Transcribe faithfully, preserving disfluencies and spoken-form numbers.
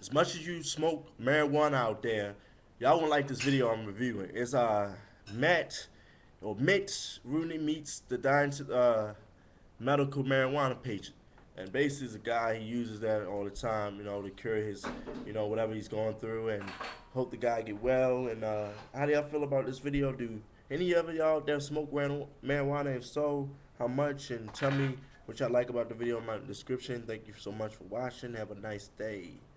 as much as you smoke marijuana out there, y'all won't like this video I'm reviewing. It's uh Matt or Mitt Rooney meets the dying uh, medical marijuana patient. And basically, it's a guy, he uses that all the time, you know, to cure his, you know, whatever he's going through, and hope the guy get well. And uh, how do y'all feel about this video? Do any of y'all out there smoke marijuana? If so, how much? And tell me what y'all like about the video in my description. Thank you so much for watching. Have a nice day.